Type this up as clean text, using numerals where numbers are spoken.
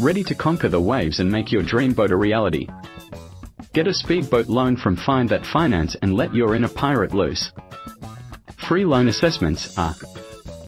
Ready to conquer the waves and make your dream boat a reality? Get a speedboat loan from Find That Finance and let your inner pirate loose. Free loan assessments are